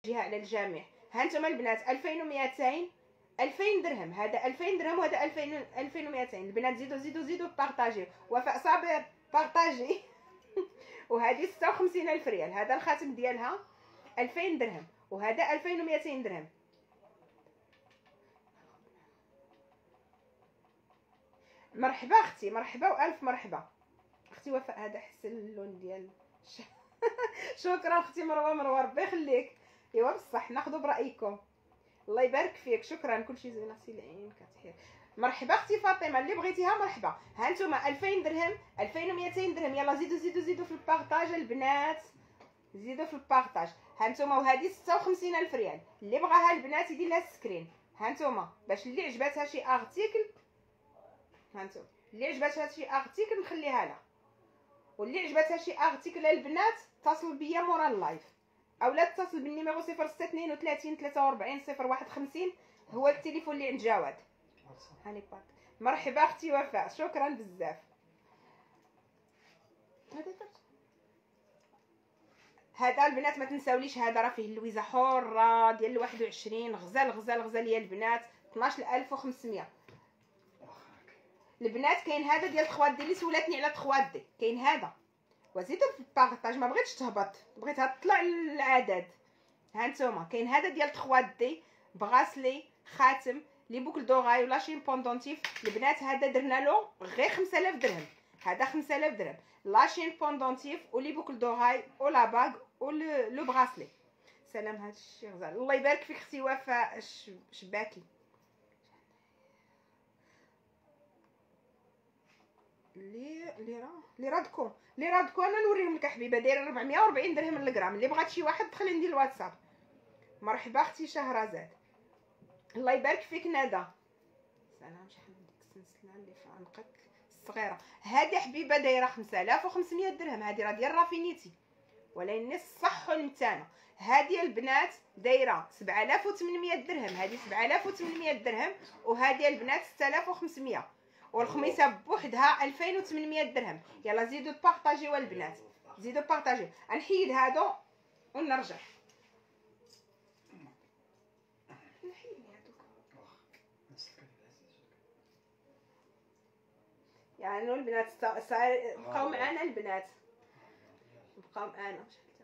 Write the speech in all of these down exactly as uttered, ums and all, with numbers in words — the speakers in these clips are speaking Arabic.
على الجميع. ها انتم البنات ألفين ومئتين ألفين درهم، هذا ألفين درهم وهذا ألفين ألفين ومئتين. البنات زيدوا زيدوا زيدوا بارطاجيو. وفاء صابر بارطاجي. وهذه ستة وخمسين ألف ريال. هذا الخاتم ديالها ألفين درهم وهذا ألفين ومئتين درهم. مرحبا اختي، مرحبا والف مرحبا اختي وفاء. هذا حسن اللون ديال شكرا اختي مروه. مروه ربي يخليك. ايوا بصح ناخذوا برايكم. الله يبارك فيك. شكرا كلشي زوين اختي العين كتحير. مرحبا اختي فاطمه اللي بغيتيها مرحبا. ها نتوما ألفين درهم ألفين ومئتين درهم. يلا زيدوا زيدوا زيدوا في البارطاج البنات، زيدوا في البارطاج. ها نتوما وهذه ستة وخمسين ألف ريال. اللي بغاها البنات يدير لها السكرين. ها نتوما باش اللي عجباتها شي ارتيكل، ها نتوما اللي عجباتها شي ارتيكل نخليها لها، واللي عجباتها شي ارتيكل البنات اتصل بيا مورا اللايف اولا اتصل بالنيميرو صفر ستة اثنين وثلاثين ثلاثة وأربعين صفر واحد وخمسين، هو التليفون اللي عند جواد. هاني باك. مرحبا اختي وفاء شكرا بزاف. هذا البنات ما تنساوليش، هذا راه فيه اللويزه حره ديال واحد وعشرين. غزال غزال غزال يا البنات اثناش ألف وخمسمية. البنات كاين هذا ديال الخوات دي اللي سولاتني على الخوات دي، كاين هذا وزيدوا في البارطاج. ما بغيتش تهبط، بغيتها تطلع العدد. ها نتوما كاين هذا ديال الخوات دي بغاسلي خاتم لي بوكل دوغاي ولا شي بوندونتيف. البنات هذا درنا له غير خمسة آلاف درهم. هذا خمسة آلاف درهم لاشين بوندونتيف ولي بوكل دوغاي ولا باغ ولو بغاسلي. سلام هذا الشيء غزال. الله يبارك فيك اختي وفاء شباكي. لي لي راه لي رادكو لي رادكو انا نوريهم لك حبيبه. دايره أربعمية وأربعين درهم الغرام. اللي بغات شي واحد دخل عندي الواتساب. مرحبا اختي شهرزاد. الله يبارك فيك ندى. سلام شحال ديك السلسله اللي في عنقك الصغيره. هذه حبيبه دايره خمسة آلاف وخمسمية درهم. هذه راه ديال رافينيتي ولكن الصح والمتانه. هذه البنات دايره سبعة آلاف وثمانمية درهم. هذه سبعة آلاف وثمانمية درهم وهذه البنات ستة آلاف وخمسمية. والخميسه بوحدها ألفين وثمانمية درهم. يلا زيدوا بارطاجيو البنات، زيدوا بارطاجيو. غنحيد هادو ونرجع. نحيد هادوك يعني البنات بقاو معنا. البنات بقاو معنا.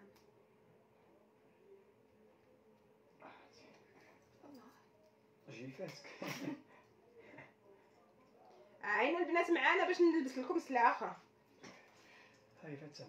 عينا البنات معانا باش نلبس لكم سلعه اخرى. هاي فاتت.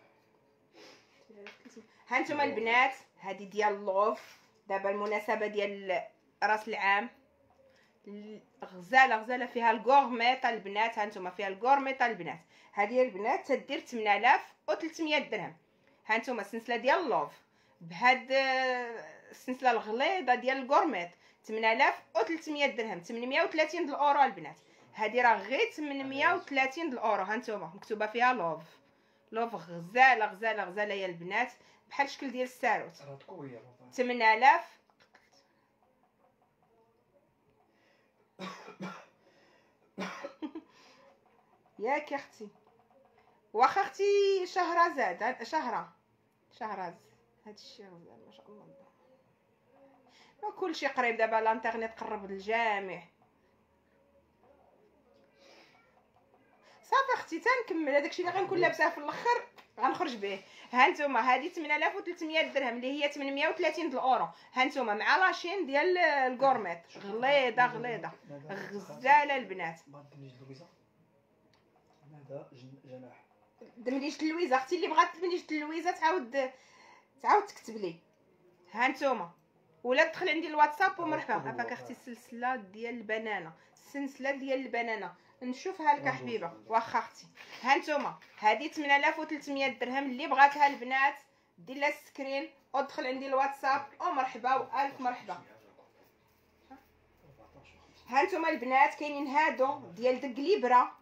ها انتم البنات هذه ديال لوف. دابا المناسبه ديال راس العام غزاله غزاله فيها الكورميط البنات. ها انتم فيها الكورميط البنات. هذه البنات تدير ثمانية آلاف وثلاثمية درهم. ها انتم السلسله ديال لوف بهاد السلسله الغليظه ديال الكورميط ثمانية آلاف وثلاثمية درهم. ثمنمية وثلاثين د الاورو البنات. هذه راه غير ثمنمية وثلاثين د الاورو. ها نتوما مكتوبه فيها لوف. لوف غزاله غزاله غزاله يا البنات بحال الشكل ديال الساروت. ثمانية آلاف. ياك يا اختي واخا اختي شهرزاد. شهره شهرز هذا الشيء غزال ما شاء الله. كلشي قريب دابا الانترنت قرب للجميع. صافي اختي تنكمل هذاك الشيء اللي غنكون لابساه في الاخر غنخرج به. ها نتوما هذه ثمانية آلاف وثلاثمية درهم اللي هي ثمنمية وثلاثين د الاورو. ها نتوما مع لاشين ديال الكورميط غليظه غليظه غزاله البنات. هذا جناح دمليجه اللويزه اختي. اللي بغات دمليجه اللويزه تعاود تعاود تكتب لي. ها نتوما ولا تدخل عندي الواتساب ومرحبا. عافاك اختي السلسله ديال البنانه. السلسله ديال البنانه نشوفها لك حبيبه واخا اختي. ها نتوما هذه ثمانية آلاف وثلاثمية درهم. اللي بغاتها البنات دير لها السكرين ودخل عندي الواتساب ومرحبا والف مرحبا. ها نتوما البنات كاينين هادو ديال دق ليبره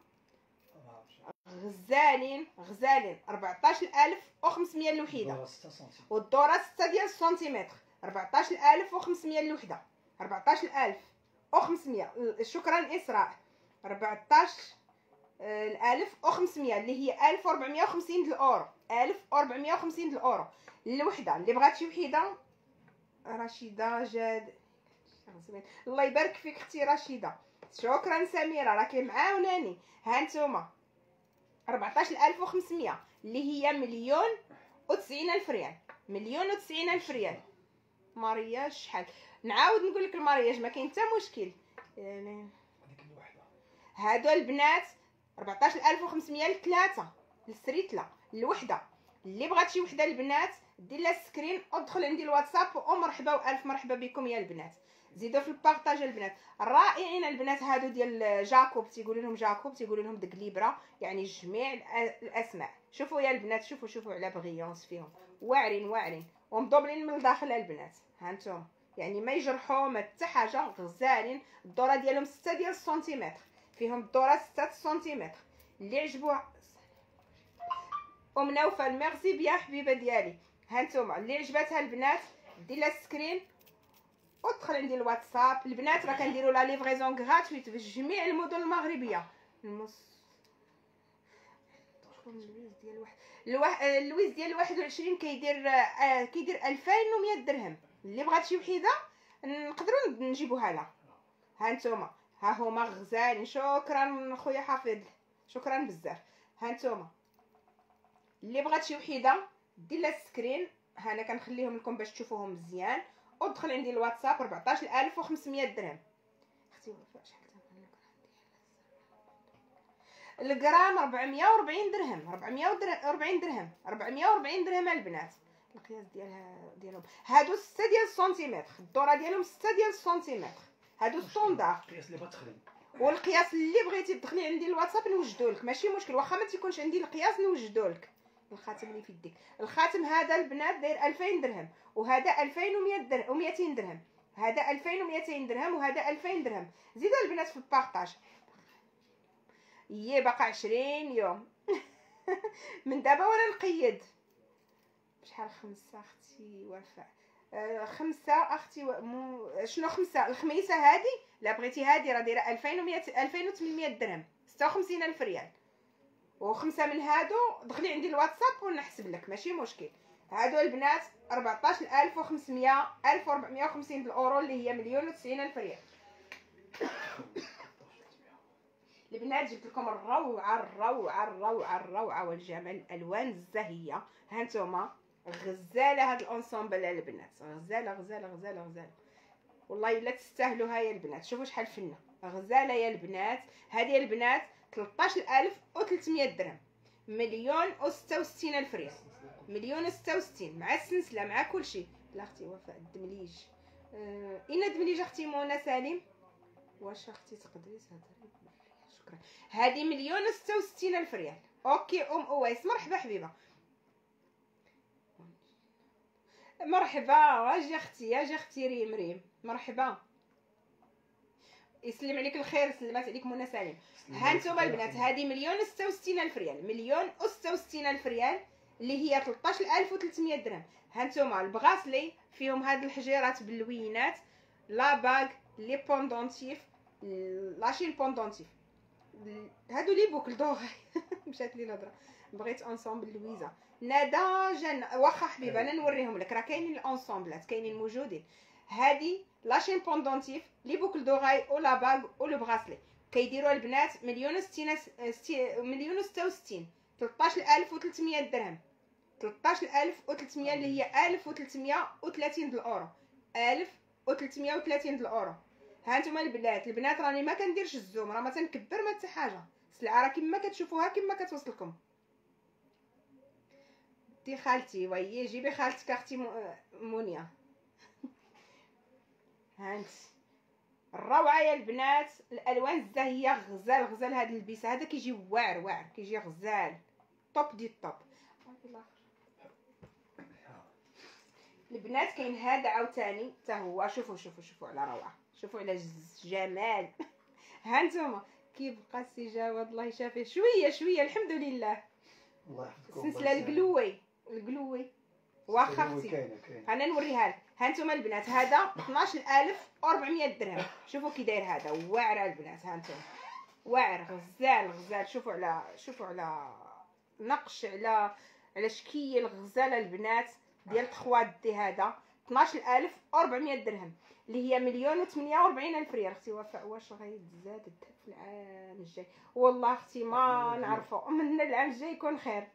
غزالين غزالين أربعطاش ألف وخمسمية الوحده. والدوره ستة ديال السنتيمتر أربعطاش ألف وخمسمية الوحده. أربعطاش ألف وخمسمية. شكرا اسراء. أربعطاش ألف وخمسمية اللي هي ألف وأربعمية وخمسين د الاورو. ألف وأربعمية وخمسين د الاورو الوحده. اللي بغات شي وحده رشيده جاد، الله يبارك فيك اختي رشيده، شكرا سميره راكي معاوناني. ها نتوما أربعطاش ألف وخمسمية اللي هي مليون وتسعين ألف ريال، مليون وتسعين ألف ريال. مارياج شحال؟ نعاود نقول لك المارياج ما كاين حتى مشكل يعني. هادو البنات أربعطاش ألف وخمسمية لثلاثه، للسريتله الوحده. اللي بغات شي وحده البنات دير لها سكرين ودخل عندي الواتساب، ومرحبا والف مرحبا بكم يا البنات. زيدوا في البارطاج البنات، رائعين البنات هادو ديال جاكوب، تيقولوا لهم جاكوب، تيقولوا لهم دكليبرا، يعني جميع الاسماء. شوفوا يا البنات، شوفوا شوفوا على بغيونس فيهم، واعرين واعرين ومضوبلين من الداخل البنات. ها انتم يعني ما يجرحوا ما حتى حاجه، غزالين. الدوره ديالهم ستة ديال السنتيمتر، فيهم الدوره ستة سنتيمتر. اللي عجبوها ام نوفل ميرسي بيا حبيبه ديالي. ها نتوما اللي عجباتها البنات دير لها سكرين ودخل عندي الواتساب. البنات راه كنديروا لا ليفريزون غراتويت في جميع المدن المغربيه. المص اللويز ديال واحد الواحد اللويز ديال واحد وعشرين كيدير آه كيدير ألفين ومية درهم. اللي بغات شي وحيده نقدروا نجيبوها لها. ها نتوما ها هما غزالين. شكرا خويا حفيظ، شكرا بزاف. ها نتوما اللي بغات شي وحيده دير لها سكرين، ها انا كنخليهم لكم باش تشوفوهم مزيان. ودخل عندي الواتساب أربعطاش ألف وخمسمية درهم. اختي وفاء شحال الغرام؟ أربعمية وأربعين درهم، أربعمية وأربعين درهم، أربعمية وأربعين درهم البنات. القياس ديالها ديالهم هادو ستة ديال السنتيمتر، الدوره ديالهم ستة ديال السنتيمتر، هادو ستوندار. القياس اللي بغات والقياس اللي بغيتي تدخلي عندي الواتساب نوجدو لك، ماشي مشكل، واخا ما تيكونش عندي القياس نوجدو لك. الخاتم اللي في يديك، الخاتم هذا البنات داير ألفين درهم، وهذا ألفين ومية درهم ومئتين درهم، هذا ألفين ومئتين درهم، وهذا ألفين درهم. زيدوا البنات في البارطاج. يي باقا عشرين يوم من دابا وانا نقيد. شحال خمسة اختي وفاء؟ آه خمسة اختي و... مو... شنو خمسة؟ الخميسه هذه لا بغيتي هذه راه دايره ألفين ومية ألفين وثمنمية درهم، ستة وخمسين ألف ريال. وخمسه من هادو دخلي عندي الواتساب ونحسب لك ماشي مشكل. هادو البنات أربعطاش ألف وخمسمية، ألف وأربعمية وخمسين الاورو اللي هي مليون وتسعين ألف ريال. البنات جبت لكم الروعه الروعه الروعه الروعه والجمال، الالوان الزاهيه. ها نتوما غزاله هاد الانصومبل البنات، غزاله غزاله غزاله غزاله والله الا تستاهلوا. هاي البنات شوفوا شحال فنه، غزاله يا البنات. هذه البنات ثلاطاش ألف وثلاثمية درهم، مليون وستة وستين ألف ريال، مليون وستة وستين مع السلسله مع كل شيء. لا اختي وفاء الدمليج أه... اين الدمليج اختي منى سالم؟ واش اختي تقدري تهضري؟ شكرا. هذه مليون وستة وستين ألف ريال. اوكي ام اويس مرحبا حبيبه، مرحبا. اجي اختي اجي اختي ريم ريم مرحبا، يسلم عليك الخير، سلمات عليك منى سالم. ها انتم البنات هذه مليون وستة وستين ألف ريال، مليون وستة وستين ألف ريال اللي هي ثلاطاش ألف وثلاثمية درهم. ها انتم البغاسلي فيهم هاد الحجيرات باللوينات، لا باغ، لي بوندونتيف، لاشين بوندونتيف، هادو لي بوكل دوغي مشات لي الهضره. بغيت انصومبل لويزا ندى جن، واخا حبيبه انا نوريهم لك، راه كاينين الانصومبلات كاينين موجودين. هادي لاشين بوندونتيف، لي بوكل دوغاي او لا باغ او لو بغاسلي كيديروا البنات مليون وستين ستي... مليون وستة وستين، ثلاطاش ألف وثلاثمية درهم، ثلاطاش ألف وثلاثمية اللي هي ألف وثلاثمية وثلاثين د الاورو، ألف وثلاثمية وثلاثين د الاورو. ها انتم البنات، البنات راني ما كنديرش الزوم، راه ما تنكبر ما حتى حاجه، السلعه راه كما كتشوفوها كما كتوصلكم. دي خالتي ويي جيبي خالتك اختي مونيا. هانت الروعه يا البنات، الالوان الزاهيه غزال غزال. هذا البيس هذا كيجي واعر واعر، كيجي غزال طوب دي طوب. البنات كاين هذا عاوتاني حتى هو، شوفوا شوفوا شوفوا على روعه، شوفوا على جمال. ها نتوما كيبقى السي جواد الله يشافيه شويه شويه الحمد لله. الله يحفظكم. السلسله القلوي القلوي واخا اختي انا نوريها لك. ها نتوما البنات هذا اثناش ألف وأربعمية درهم، شوفوا كي داير هذا واعر البنات. ها نتوما واعر غزال غزال، شوفوا على شوفوا على نقش، على على شكل غزاله البنات ديال تخوا دي. هذا اثناش ألف وأربعمية درهم اللي هي مليون وثمانية وأربعين الف ريال. اختي وفاء واش غيتزاد في العام الجاي؟ والله اختي ما نعرفوا، من العام الجاي يكون خير.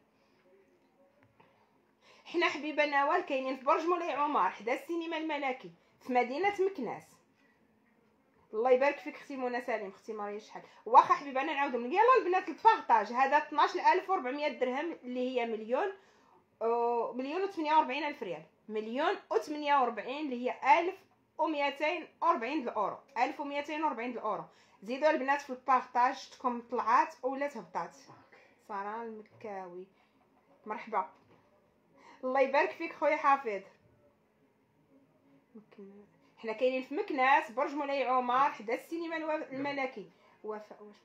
حنا حبيبه نوال كاينين في برج مولاي عمر حدا السينما الملكي في مدينه مكناس. الله يبارك فيك اختي منى سالم، اختي ماريا شحال. واخا حبيبه انا نعاودهم لك يلاه البنات البارطاج. هذا اثناش ألف وأربعمية درهم اللي هي مليون أو مليون وثمانية وأربعين الف ريال، مليون وثمانية وأربعين اللي هي ألف ومئتين وأربعين الاورو، ألف ومئتين وأربعين الاورو. زيدوا البنات في البارطاج شفتكم طلعات ولات هبطات. ساره المكاوي مرحبا، الله يبارك فيك خويا حافظ. حنا كاينين في مكناس برج مولاي عمر حدا السينما الملكي. وفاء واش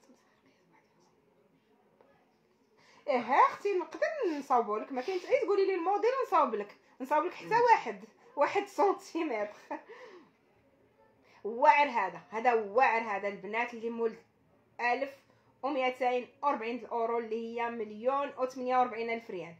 ايه اختي نقدر نصاوبوا لك، ما كاينش اي تقولي لي الموديل نصاوب لك، نصاوب لك حتى واحد واحد سنتيمتر. واعر هذا، هذا واعر هذا البنات اللي مول ألف ومئتين وأربعين الاورو اللي هي مليون وثمانية وأربعين الف ريال.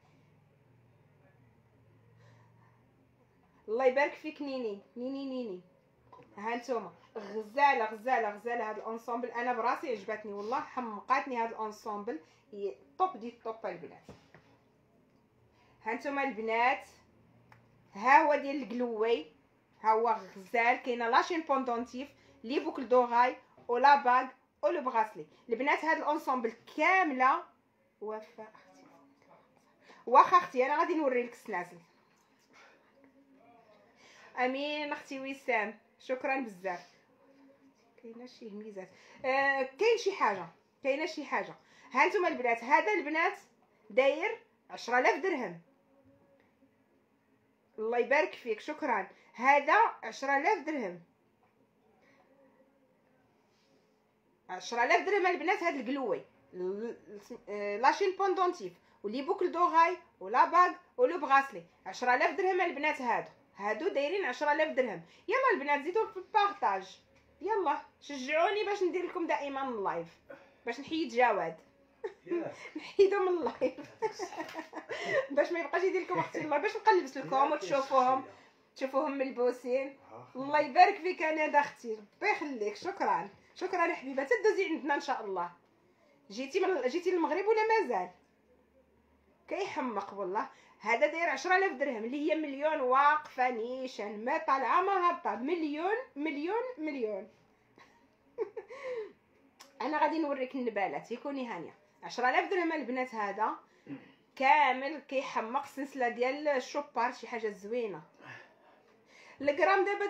الله يبارك فيك نيني نيني نيني. ها انتوما غزاله غزاله غزاله هذا الانصامبل، انا براسي عجبتني والله، حمقاتني هذا الانصامبل، هي طوب دي طوب البنات. ها انتوما البنات، ها هو ديال القلوي، ها هو غزال. كاينه لاشين بوندونتيف لي بوكل دوغاي ولا باغ ولو بغاسلي. البنات هذا الانصامبل كامله. وفاء اختي واخا اختي انا غادي نوري لك السلاسل. امين اختي وسام شكرا بزاف. كاينه شي ميزات آه كاين شي حاجه كاينه شي حاجه. ها انتم البنات، هذا البنات داير عشرة آلاف درهم. الله يبارك فيك شكرا. هذا عشرة آلاف درهم، عشرة آلاف درهم البنات. هذا القلوي لاشين بوندونتيف ولي بوكل دوغاي ولا باغ ولو بغاسلي، عشرة آلاف درهم البنات. هادو هادو دايرين عشرة آلاف درهم. يلا البنات زيدوا في البارطاج، يلا شجعوني باش ندير لكم دائما اللايف، باش نحيد جواد نحيدو من اللايف باش ما يبقاش يدير لكم اختي الله، باش نقلبس لكم وتشوفوهم تشوفوهم ملبوسين. الله يبارك فيك انا اختي، ربي يخليك. شكرا شكرا يا حبيبه، تدوزي عندنا ان شاء الله. جيتي من جيتي للمغرب ولا مازال؟ كيحمق والله. هذا داير عشرة آلاف درهم اللي هي مليون واقفه نيشان، ما طالعه ما هابطه، مليون مليون مليون انا غادي نوريك النبالات يكوني هانيه. عشرة آلاف درهم البنات، هذا كامل كيحمق. سلسله ديال الشوبار شي حاجه زوينه. الجرام دابا